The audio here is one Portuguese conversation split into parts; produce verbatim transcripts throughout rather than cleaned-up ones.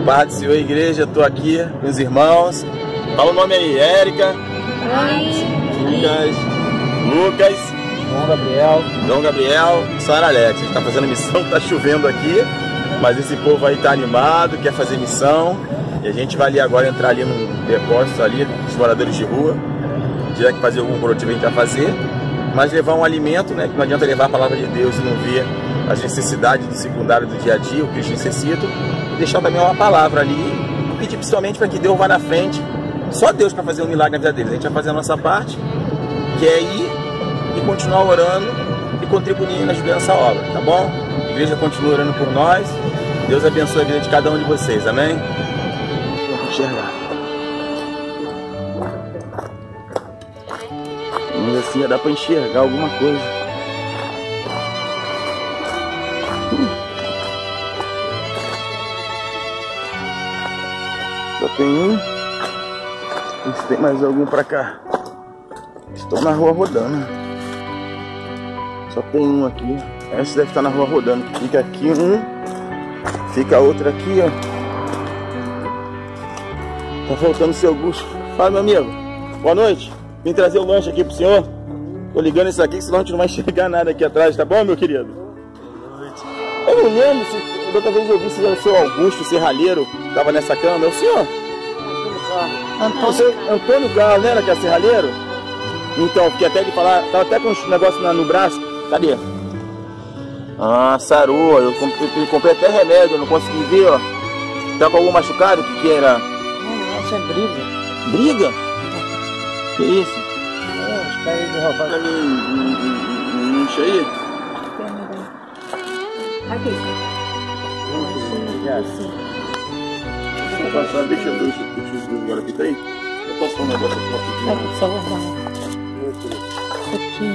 Paz do Senhor, igreja, eu tô aqui com os irmãos. Fala o nome aí, Érica. Oi. Lucas. Lucas. Dom Gabriel. Dom Gabriel. Sara Alex. A gente tá fazendo missão, tá chovendo aqui, mas esse povo aí tá animado, quer fazer missão. E a gente vai ali agora entrar ali num depósito ali, dos moradores de rua. Se tiver que fazer algum produtivo, a gente vai fazer. Mas levar um alimento, né? Que não adianta levar a palavra de Deus e não ver as necessidades do secundário do dia a dia, o que eles necessitam. E deixar também uma palavra ali e pedir principalmente para que Deus vá na frente. Só Deus para fazer um milagre na vida deles. A gente vai fazer a nossa parte, que é ir e continuar orando e contribuindo ajudando essa obra, tá bom? A igreja continua orando por nós. Deus abençoe a vida de cada um de vocês, amém? Vamos enxergar. Vamos ver se já dá para enxergar alguma coisa. Só tem um. Se tem mais algum pra cá. Estou na rua rodando. Só tem um aqui. Esse deve estar na rua rodando. Fica aqui um. Fica outro aqui, ó. Tá faltando o seu Augusto. Fala, meu amigo. Boa noite. Vim trazer o lanche aqui pro senhor. Tô ligando isso aqui, senão a gente não vai enxergar nada aqui atrás, tá bom, meu querido? Boa noite. Eu não lembro se da outra vez eu vi se era o seu Augusto, o serralheiro, tava nessa cama. É o senhor? Antônio, Antônio Carlos, não era que é serralheiro? Então, fiquei até de falar, tava até com um negócio no braço. Cadê? Ah, sarou. Eu comprei, eu comprei até remédio, eu não consegui ver, ó. Tá com algum machucado? O que que era? Não, isso é briga. Briga? Que isso? É, os caras de roubar. Pra mim, não enche aí? Aqui. Já. Vou passar, deixa eu ver se o agora fica aí. Eu posso falar um negócio aqui rapidinho. Aqui, por favor, não. Aqui.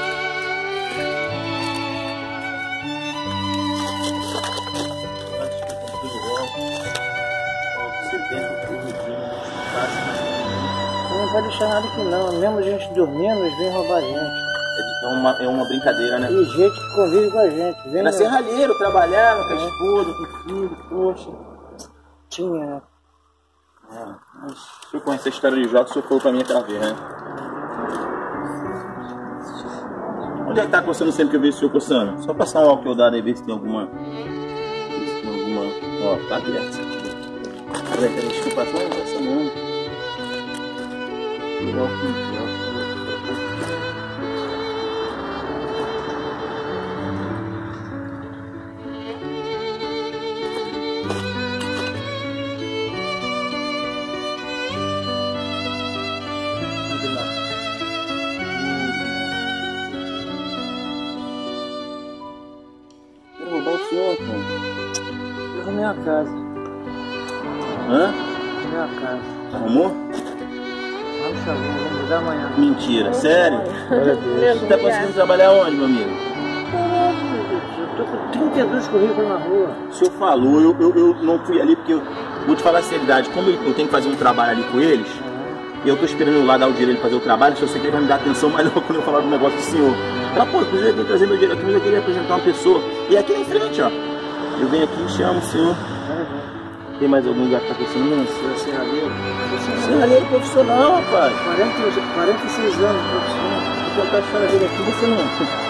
Não vai deixar nada aqui não. Mesmo a gente dormindo, eles vêm roubar a gente. É uma, é uma brincadeira, né? E gente que convive com a gente. Vem Era no... serralheiro, trabalhava com a esposa, com o filho, poxa. Tinha, né? É, mas se eu conhecer a história de Jó, o senhor falou pra mim aquela vez, né? Onde é que tá coçando sempre que eu vejo o senhor coçando? Só passar um álcool dado aí, ver se tem alguma... Se tem alguma... Ó, tá aberto isso aqui. Peraí, peraí, deixa eu passar, não passa não. O álcool, o álcool. Eu na minha casa. Hã? Na minha casa. Arrumou? Vamos chamar, vamos mudar amanhã. Mentira, sério? Olha Deus. Você tá conseguindo trabalhar onde, meu amigo? Eu tô com trinta e dois currículos na rua. O senhor falou, eu, eu, eu não fui ali porque eu vou te falar a seriedade. Como eu, eu tenho que fazer um trabalho ali com eles, e eu tô esperando lá dar o dinheiro ele fazer o trabalho, se eu sei que ele vai me dar atenção maior quando eu falar do negócio do senhor. Ela, pô, inclusive eu vim trazer meu dinheiro aqui, mas eu queria apresentar uma pessoa. E aqui em frente, ó. Eu venho aqui e chamo o senhor. Tem mais algum lugar que tá pensando nisso? Você é serralheiro? Serralheiro profissional, rapaz. quarenta, quarenta e seis anos de profissão. Vou contar a história dele aqui, você não.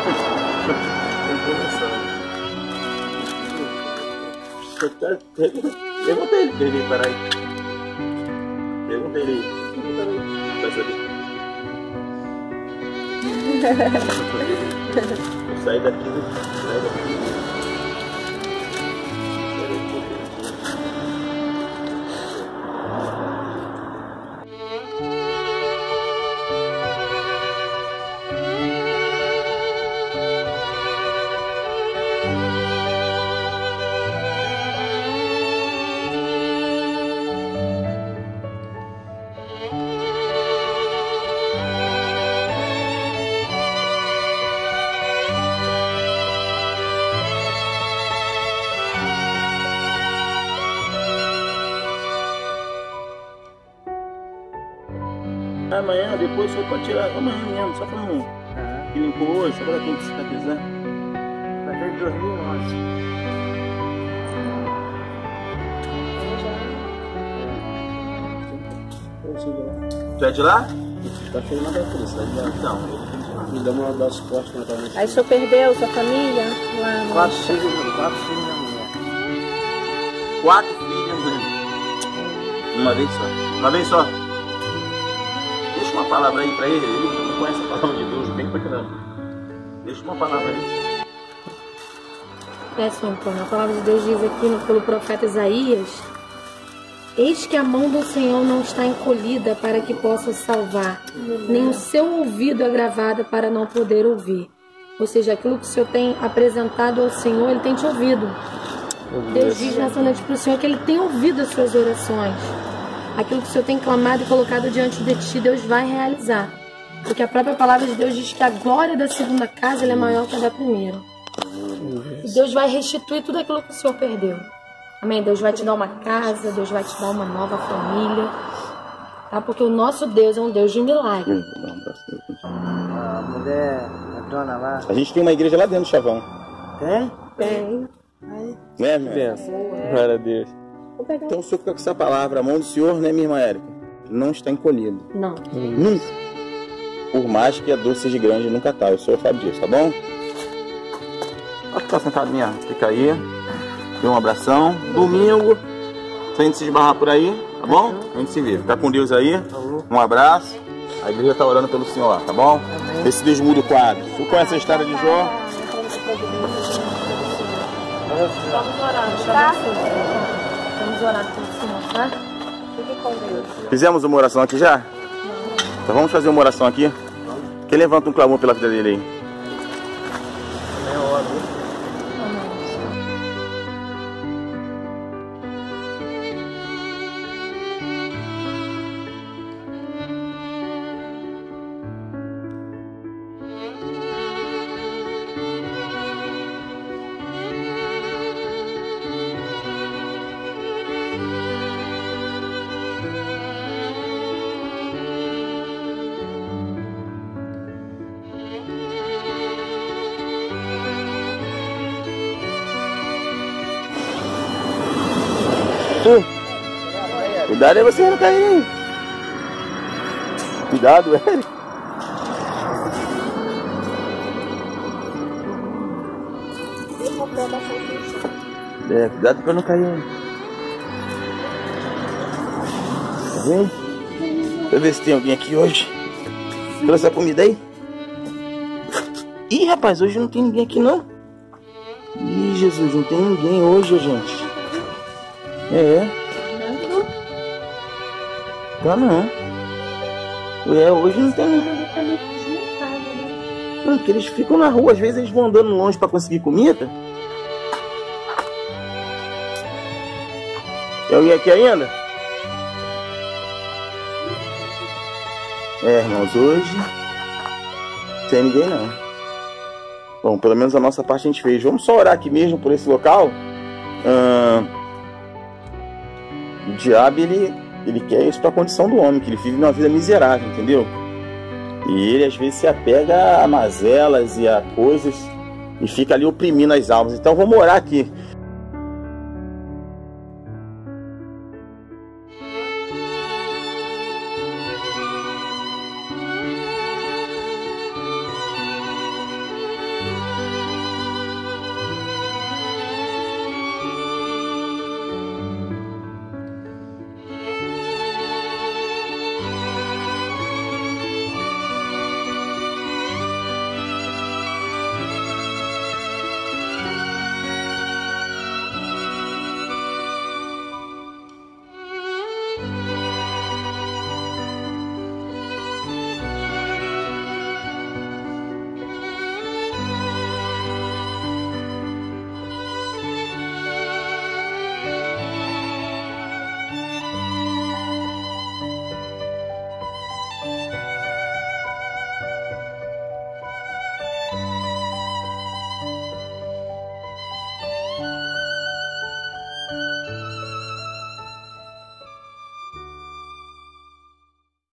Tem informação. Pergunta ele, que ele veio parar aí. Pergunta ele aí. Vai saber. Vou sair daqui, vou sair daqui. Amanhã, depois só pode tirar amanhã mesmo, só pra não. Uhum. Que limpou hoje, só pra quem que cicatrizar. Vai ter de dois mil e onze. Tu é de lá? Tá feio nada por isso, tá ligado? Não. Me dá uma dar suporte na tua Aí o senhor perdeu sua família? Lá no... Quatro filhos, quatro filhos da mulher. Quatro filhos, né? Uma vez só. Uma vez só. Deixa uma palavra aí pra ele. Ele não conhece a palavra de Deus bem pra caramba. Deixa uma palavra aí. É, senhor Antônio, a palavra de Deus diz aqui no, pelo profeta Isaías: eis que a mão do Senhor não está encolhida para que possa salvar, nem o seu ouvido agravado para não poder ouvir. Ou seja, aquilo que o Senhor tem apresentado ao Senhor, Ele tem te ouvido. Deus diz nessa noite para o Senhor que Ele tem ouvido as suas orações. Aquilo que o Senhor tem clamado e colocado diante de ti, Deus vai realizar. Porque a própria palavra de Deus diz que a glória da segunda casa ela é maior que a da primeira. E Deus vai restituir tudo aquilo que o Senhor perdeu. Amém? Deus vai te dar uma casa, Deus vai te dar uma nova família. Tá? Porque o nosso Deus é um Deus de milagre. A mulher, a dona lá. A gente tem uma igreja lá dentro do Chavão. Tem? Tem. Né, minha irmã? Glória a Deus. Então o Senhor fica com essa palavra. A mão do Senhor, né, minha irmã Érica? Não está encolhida. Não. Nunca. Por mais que a dor seja grande, nunca tá. O Senhor sabe disso, tá bom? Pode ficar sentado mesmo. Fica aí. Dê um abração. Domingo, se a gente se esbarrar por aí, tá bom? A gente se vê. Fica com Deus aí. Um abraço. A igreja tá orando pelo Senhor, tá bom? Vê se Deus muda o quadro. Tu conhece a história de Jó? Vamos orar, tá? Vamos orar pelo Senhor, tá? Fique com Deus. Fizemos uma oração aqui já? Então vamos fazer uma oração aqui. Quem levanta um clamor pela vida dele aí? É hora. Cuidado aí você não cair. Cuidado, Eric. É, cuidado pra não cair. Tá vendo? Deixa eu ver se tem alguém aqui hoje. Trouxe a comida aí? Ih, rapaz, hoje não tem ninguém aqui não. Ih, Jesus, não tem ninguém hoje, gente. É. Tá não. É, hoje não tem. Não, porque eles ficam na rua, às vezes eles vão andando longe pra conseguir comida. Tem alguém aqui ainda? É, irmãos, hoje não tem ninguém não. Bom, pelo menos a nossa parte a gente fez. Vamos só orar aqui mesmo por esse local. Ah, o diabo, ele... Ele quer isso para a condição do homem, que ele vive uma vida miserável, entendeu? E ele às vezes se apega a mazelas e a coisas e fica ali oprimindo as almas. Então vamos orar aqui.